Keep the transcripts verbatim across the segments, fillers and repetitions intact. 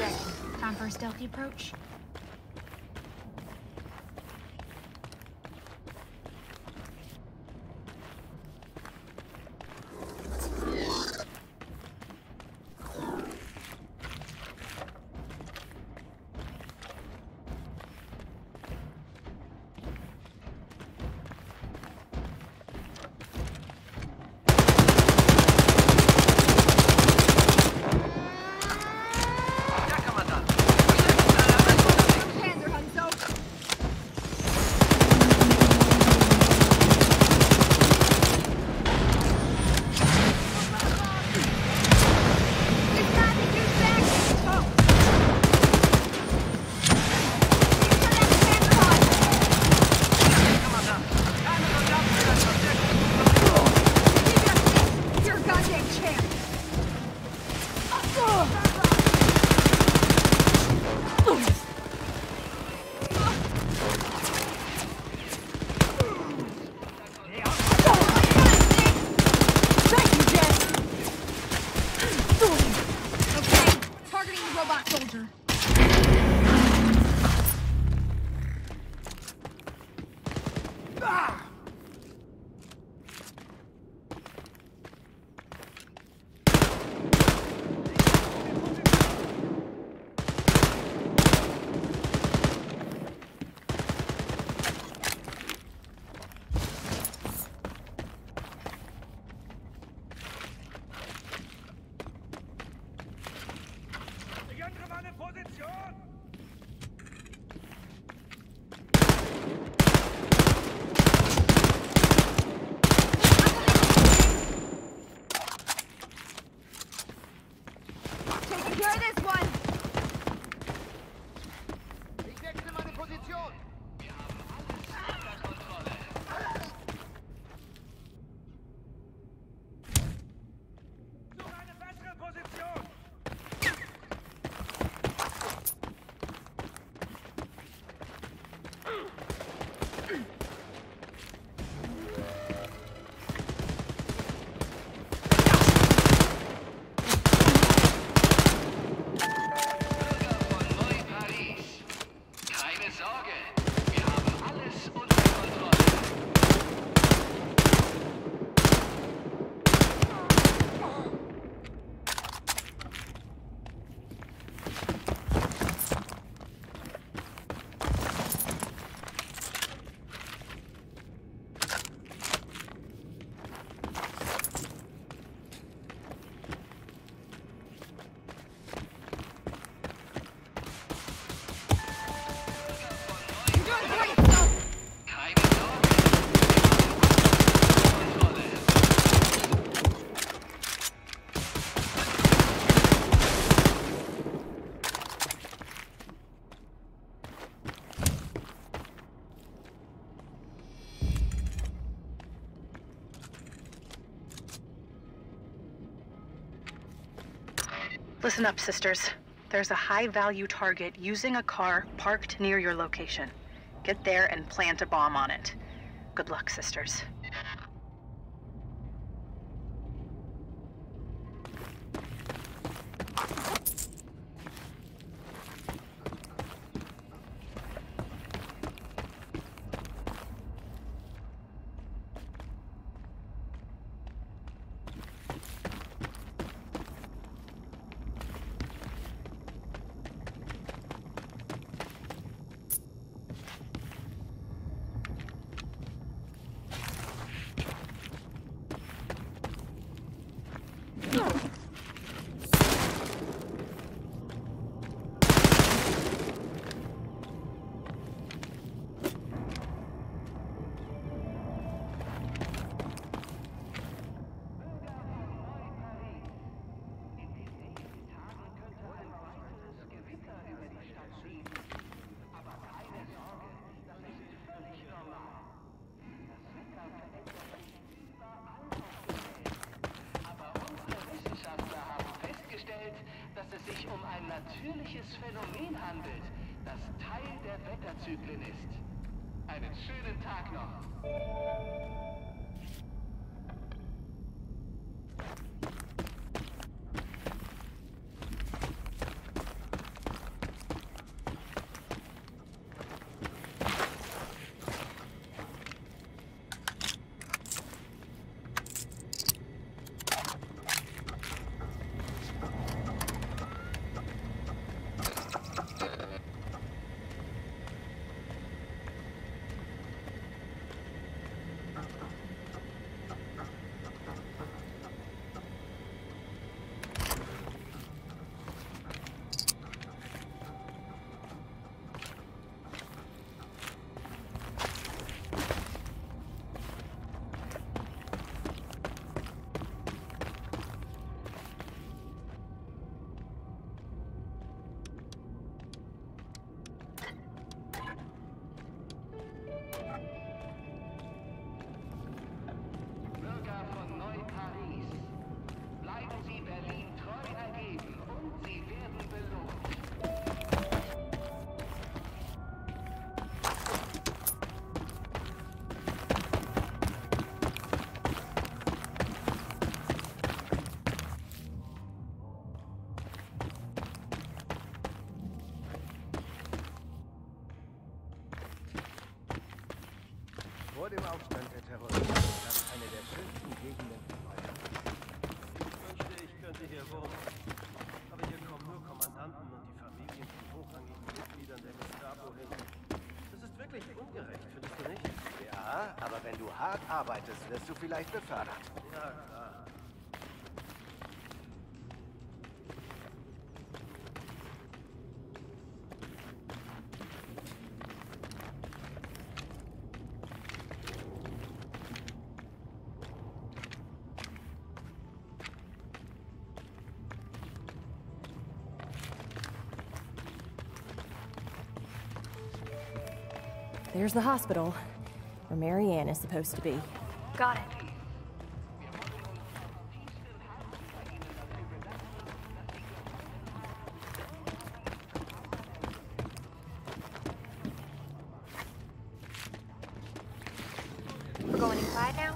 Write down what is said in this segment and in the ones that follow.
seconds. Time for a stealthy approach. Listen up, sisters. There's a high-value target using a car parked near your location. Get there and plant a bomb on it. Good luck, sisters. Natürliches Phänomen handelt, das Teil der Wetterzyklen ist. Einen schönen Tag noch. Wenn du hart arbeitest, wirst du vielleicht befördert. Ja, klar. There's the hospital, where Marianne is supposed to be. Got it. We're going inside now?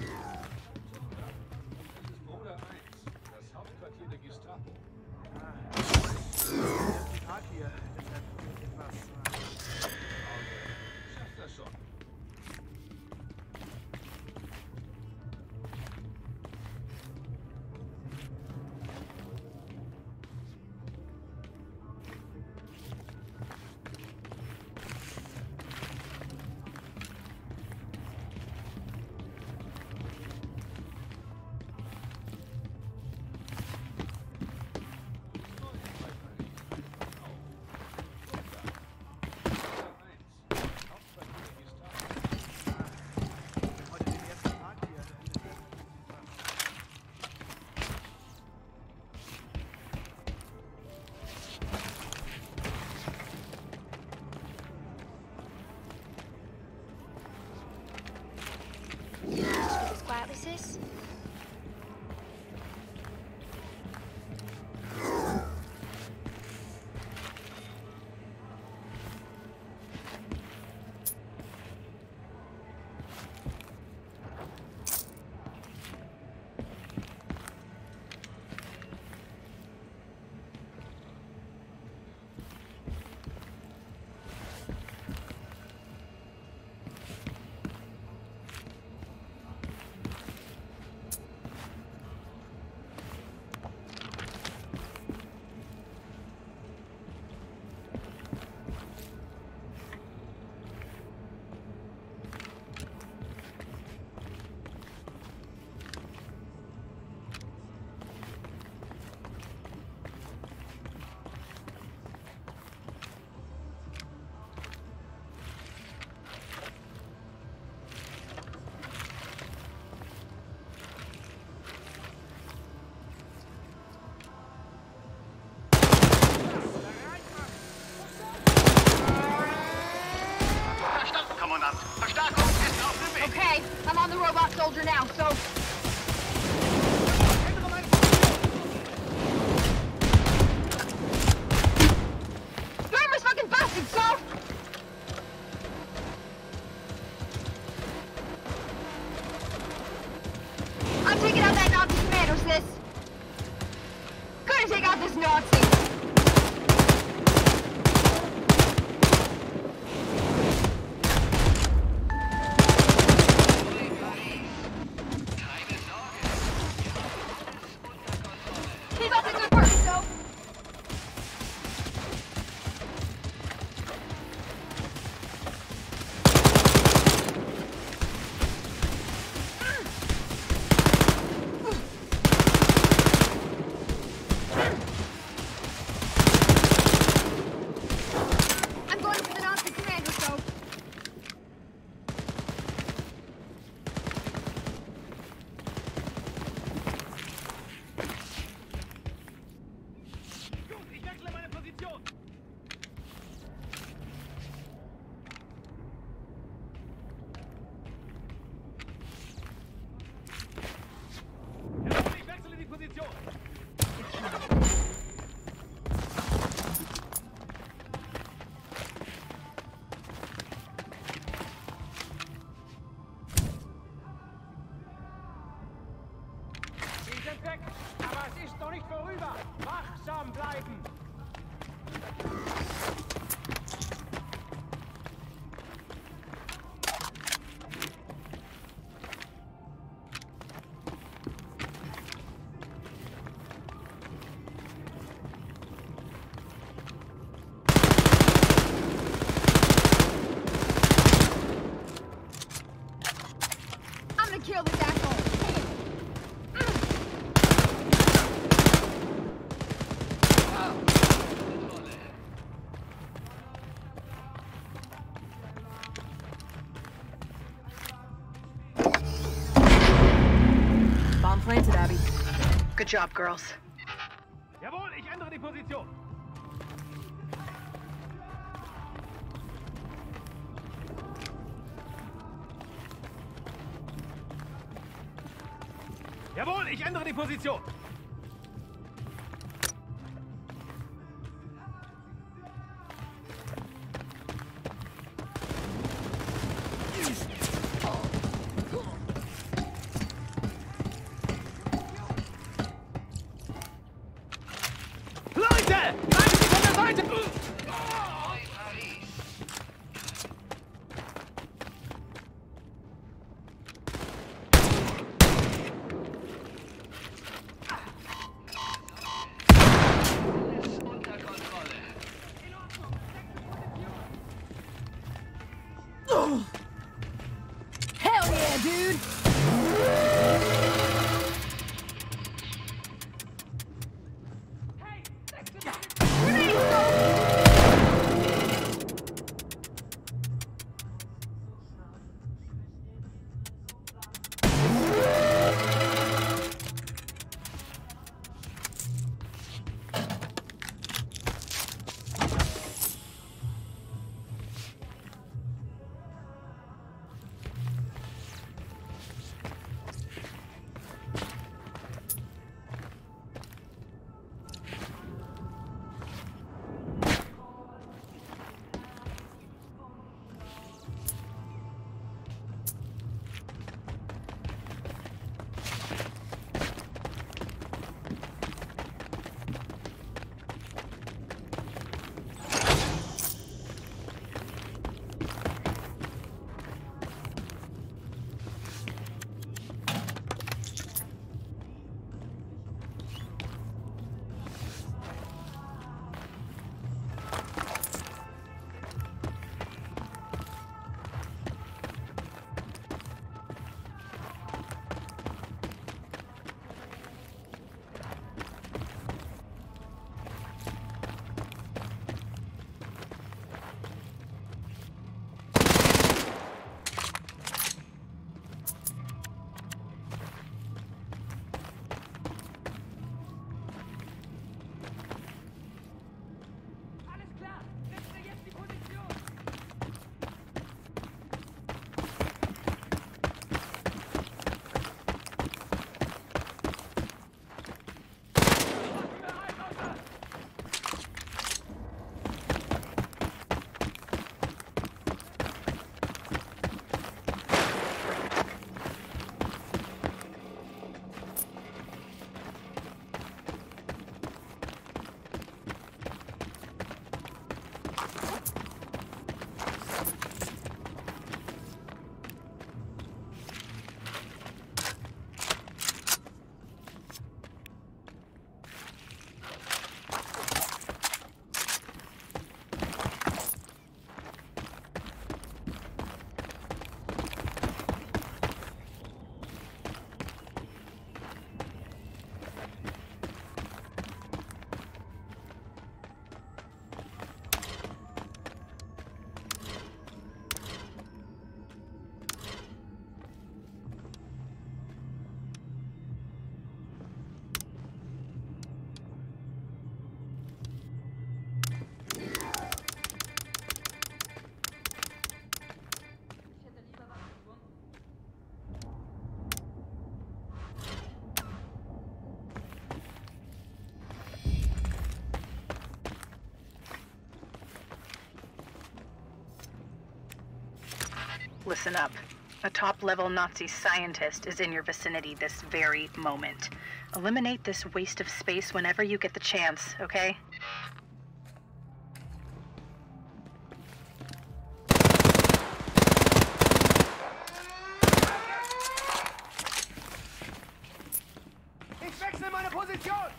Quietly, sis. Okay, I'm on the robot soldier now, so... Grandma's fucking bastard, so... I'm taking out that Nazi commando, sis. Gonna take out this Nazi. Aber es ist noch nicht vorüber. Wachsam bleiben. Good job, girls. Jawohl, ich ändere die Position. Jawohl, ich ändere die Position. Leute! Bleiben Sie von der Seite! Alles unter Kontrolle. Hell yeah, dude! Listen up. A top-level Nazi scientist is in your vicinity this very moment. Eliminate this waste of space whenever you get the chance, okay? Ich wechsle meine Position!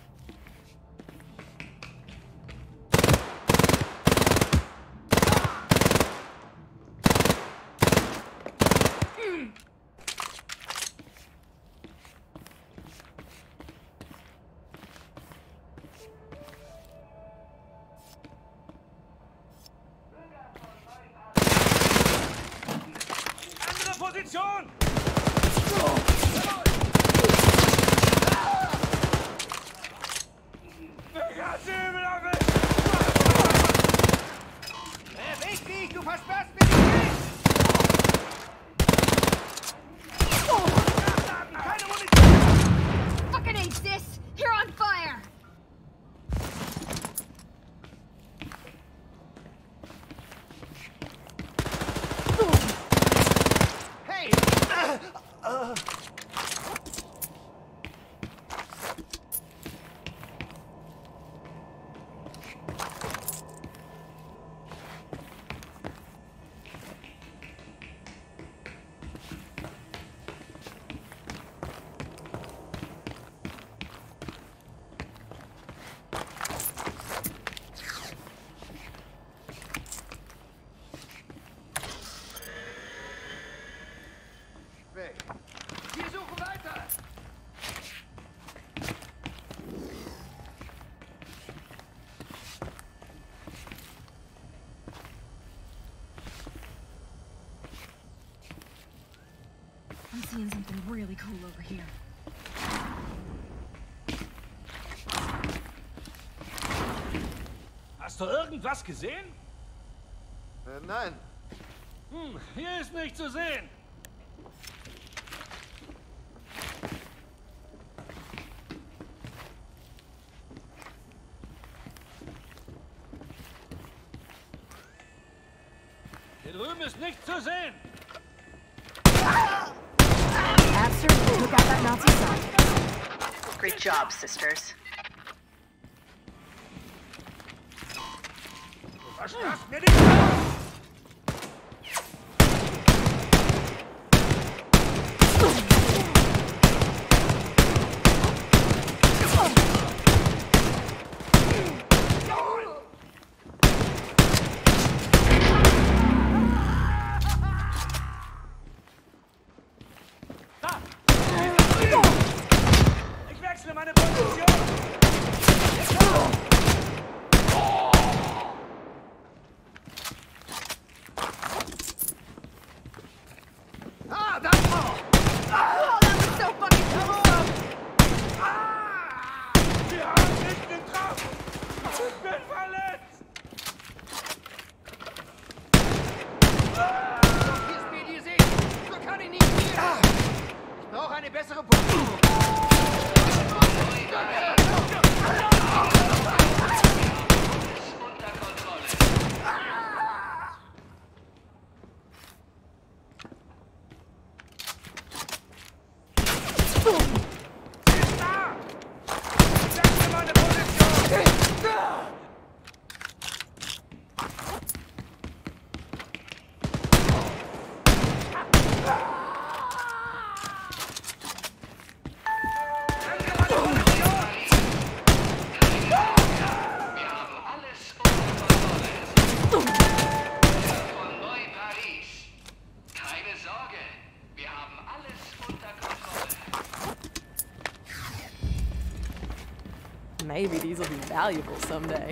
Position! seeing something really cool over here. Hast du irgendwas gesehen? Äh, nein. Hm, hier ist nichts zu sehen. Hier drüben ist nichts zu sehen. Abster took out that Nazi sign. Great job, sisters. Verstehst mir nicht aus! Ich wechsle meine Position! Ah, da! Oh. Oh, that was so fucking cool! Wir haben nicht getroffen! Ich bin verletzt! Hier ist mir die Sicht! So kann ich nicht hier! Ich brauche eine bessere Position! Unter Kontrolle. Ist da! Ich wechsle meine Position! Wir haben alles unter Kontrolle. Von Neu-Paris. Keine Sorge, wir haben alles unter Kontrolle. Maybe these will be valuable someday.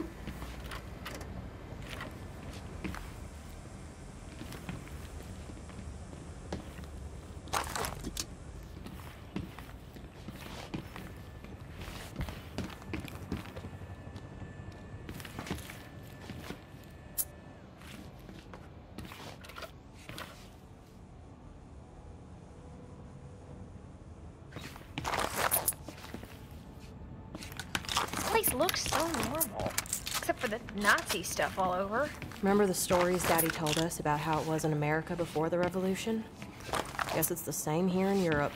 This place looks so normal. Except for the Nazi stuff all over. Remember the stories Daddy told us about how it was in America before the revolution? Guess it's the same here in Europe.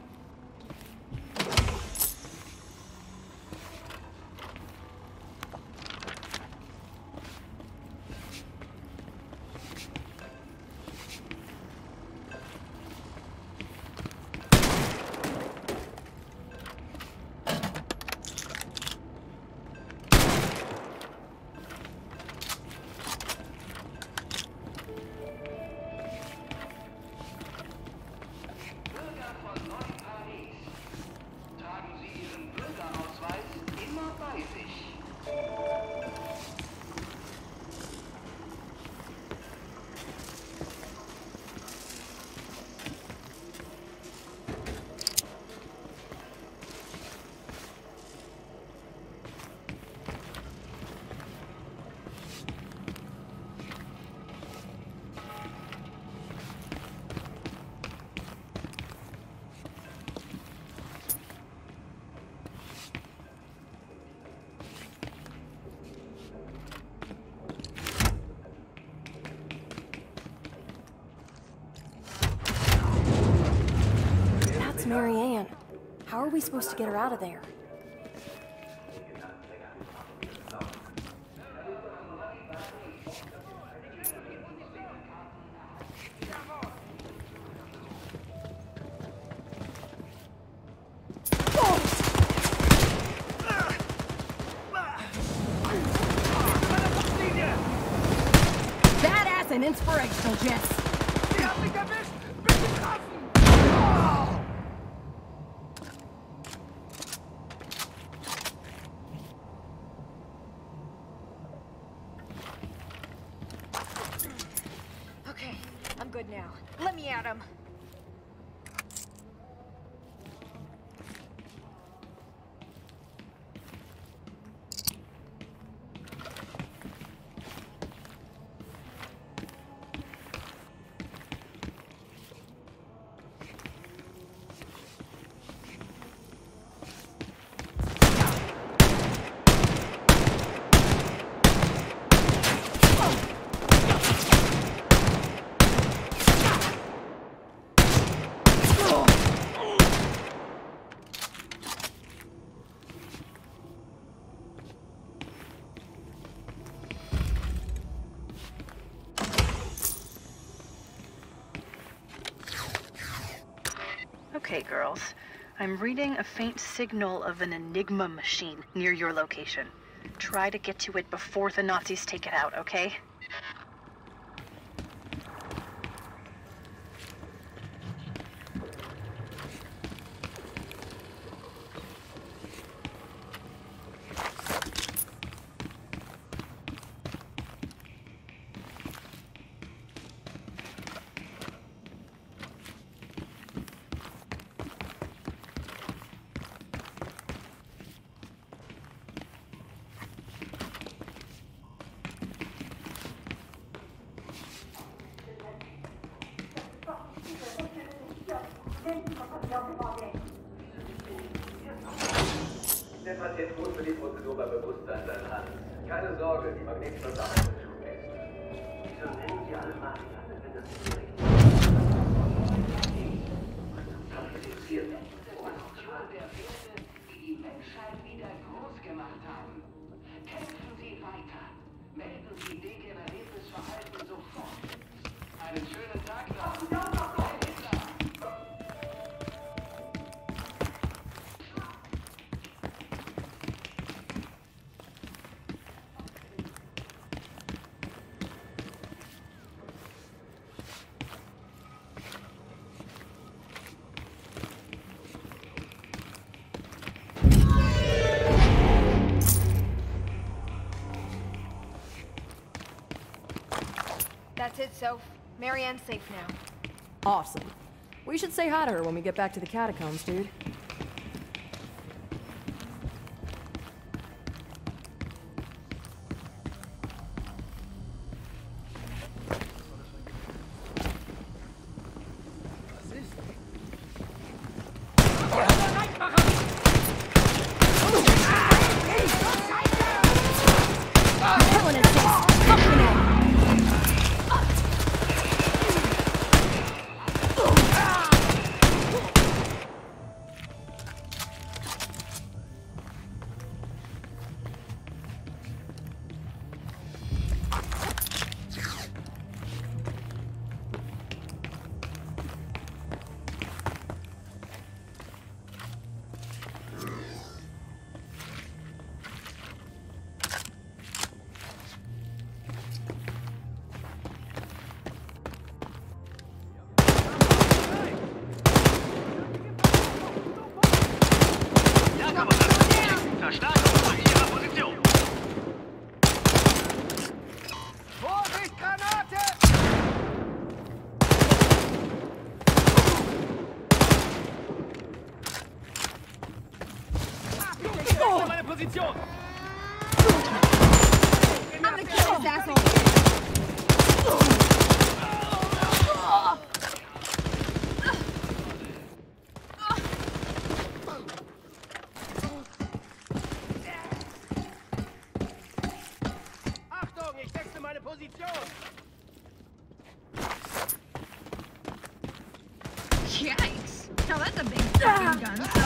Bürger von Neu-Paris. Tragen Sie Ihren Bürgerausweis immer bei sich. That's Marianne. How are we supposed to get her out of there? Badass and inspirational, Jess. Sie haben mich erwischt! Bin getroffen! Okay, I'm good now. Let me at him. Okay, girls. I'm reading a faint signal of an Enigma machine near your location. Try to get to it before the Nazis take it out, okay? Der Patient ruht für die Prozedur bei Bewusstsein sein Hand. Keine Sorge, die Magnetversammlung ist schon fest. Wieso nennen Sie alle Marianne, wenn das nicht richtig ist? Passiert. Produktion der Werte, die die Menschheit wieder groß gemacht haben. Kämpfen Sie weiter. Melden Sie degeneriertes Verhalten sofort. Einen schönen Tag noch. Heil Hitler! That's it, Soph. Marianne's safe now. Awesome. We should say hi to her when we get back to the catacombs, dude. Position! I'm gonna kill this asshole! Achtung, ich wechsle meine Position! Yikes! Now that's a big fucking gun, so...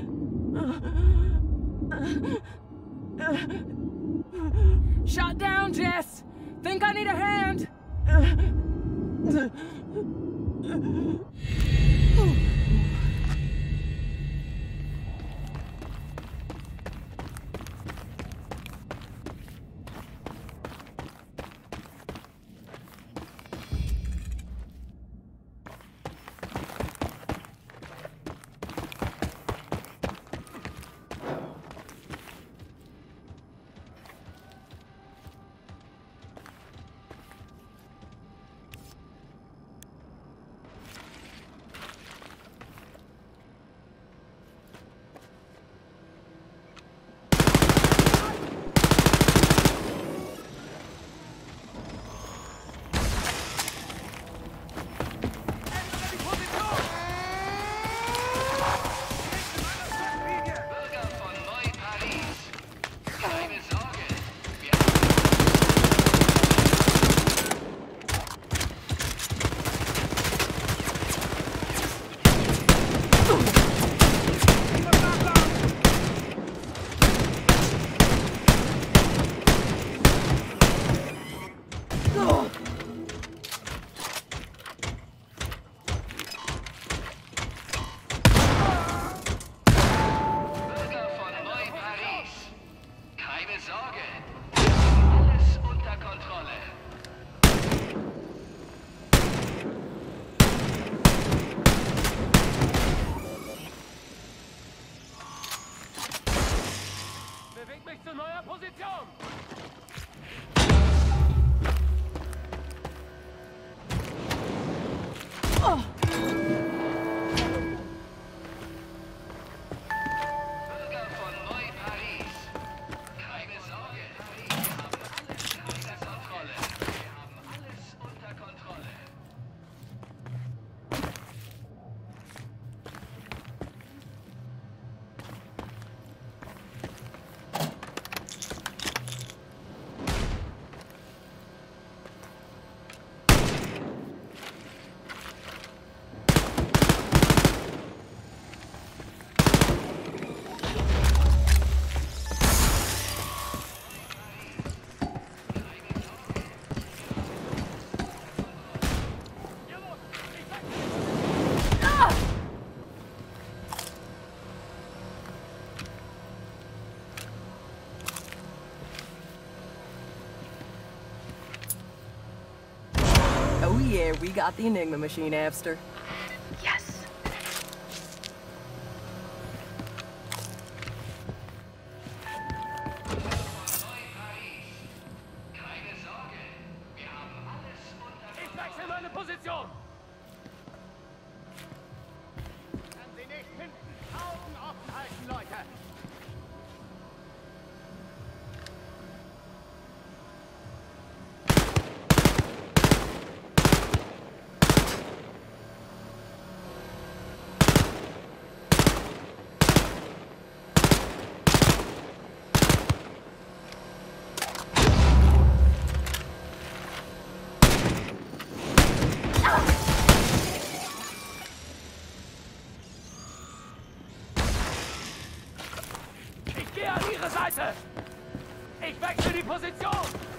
Shot down, Jess! Think I need a hand! Oh yeah, we got the Enigma machine, Abster. Yes. Ich wechsle meine Position! Kann Sie nicht hinten. Augen offen halten, Leute. Ich gehe an Ihre Seite! Ich wechsle die Position!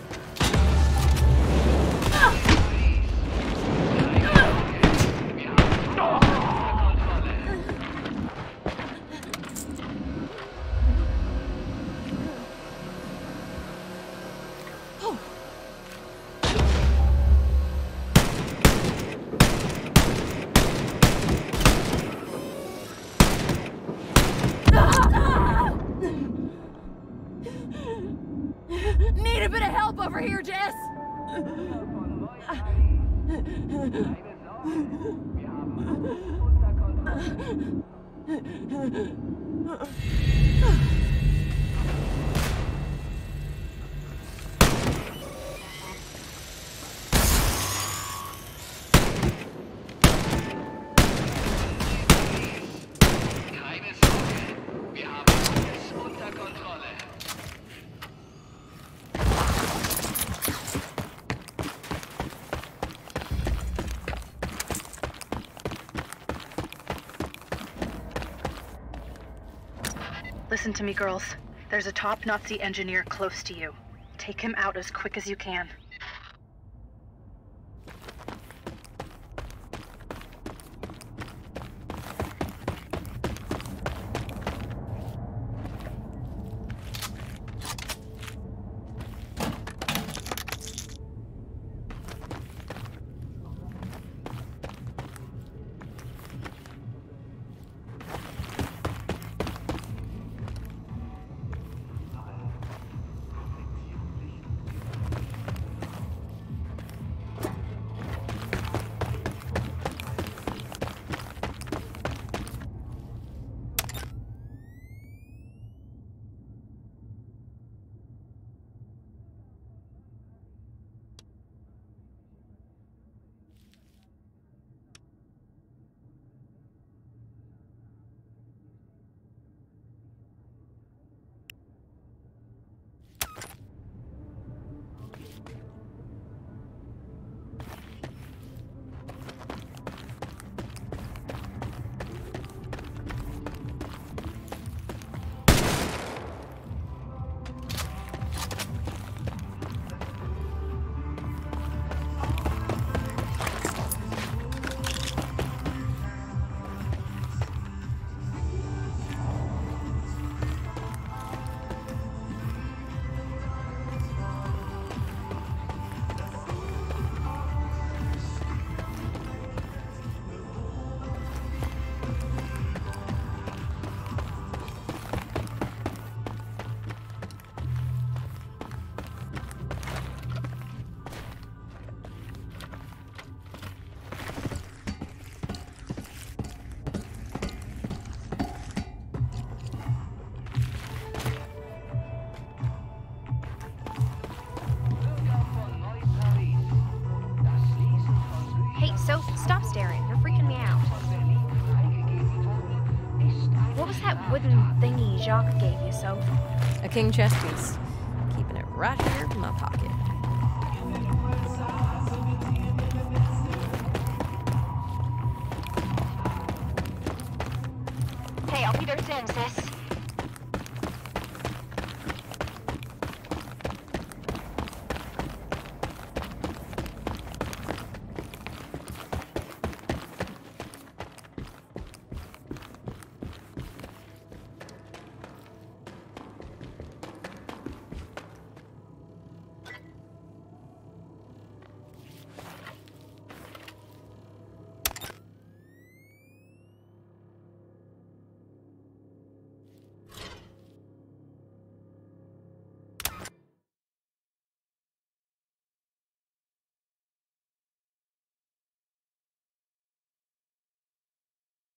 Need a bit of help over here, Jess! Keine Sorge, wir haben alles unter Kontrolle. Listen to me, girls. There's a top Nazi engineer close to you. Take him out as quick as you can. So, stop staring. You're freaking me out. What was that wooden thingy Jacques gave you, Soph? A king chess piece. Keeping it right here in my pocket. Hey, I'll be there soon, sis.